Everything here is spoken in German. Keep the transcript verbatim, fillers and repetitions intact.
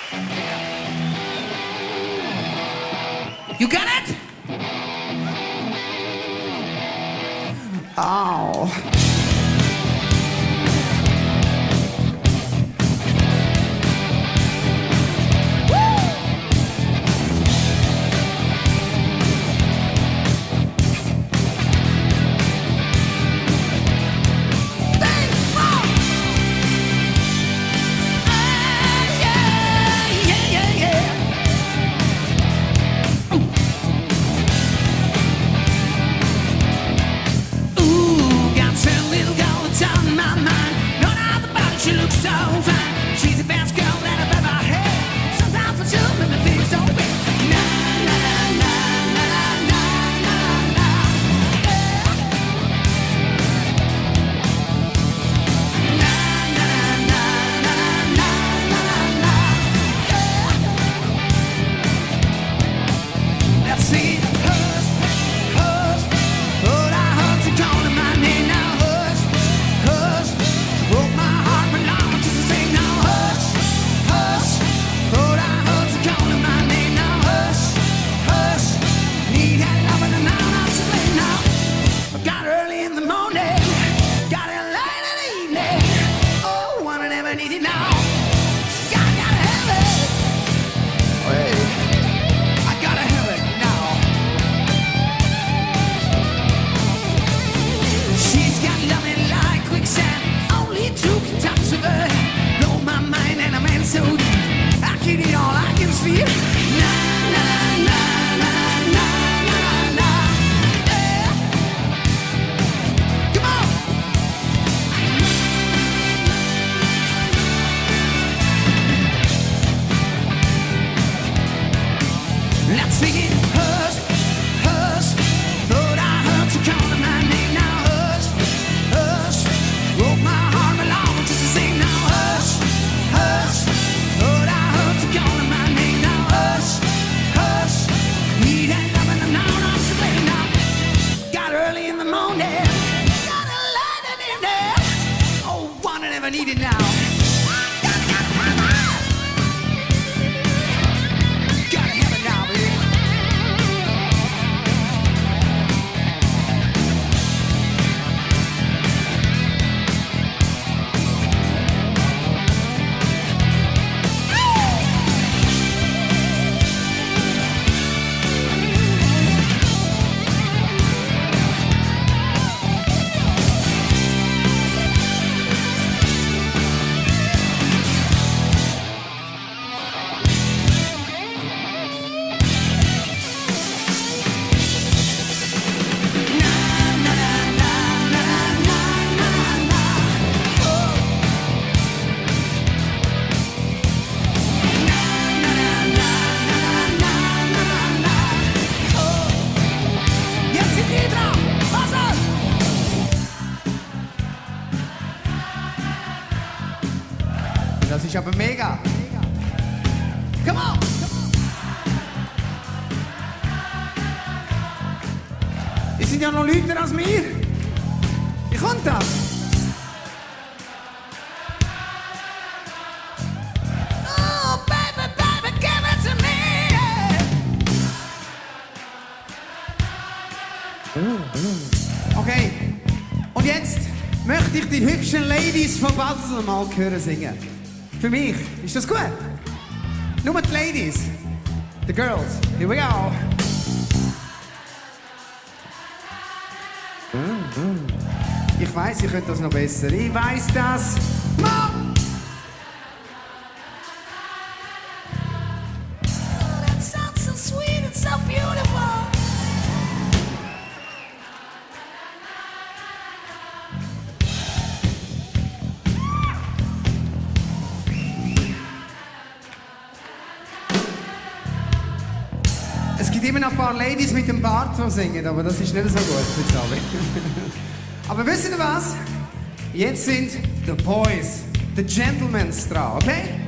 You got it? Oh. She looks so fine. She's the best girl that I've ever had. Sometimes I still make me feel so bad. Na na na na na na na. Na na na na na na na. Let's see. Hush, hush. But I heard you calling my name now. Hush, hush. Broke my heart. So deep, I can eat all I can see. Na na na na na na na. Yeah. Come on. Let's sing it. Hush, hush. Thought I heard you calling my name. Now hush, hush. Broke my heart along just to sing. Now hush, hush. Calling my name now, hush, hush. Need that loving and now I'm so late now. Got early in the morning, got a light in there. Oh, want it, never need it now. Gotta, gotta have it. Gotta have it now, baby. Das ist aber mega. Come on! Die sind ja noch Leute als mir. Wie kommt das? Oh, baby, baby, give it to me. Okay, und jetzt möchte ich die hübschen Ladies von Basel mal hören singen. Für mich. Ist das gut? Nur die Ladies. The girls. Here we go. Ich weiss, ihr könnt das noch besser. Ich weiss das. Mom! Oh, that sounds so sweet and so beautiful. Es gibt immer noch ein paar Ladies mit dem Bart, die singen, aber das ist nicht so gut für Sally. Aber wisst ihr was? Jetzt sind the boys, the gentlemen dran, okay?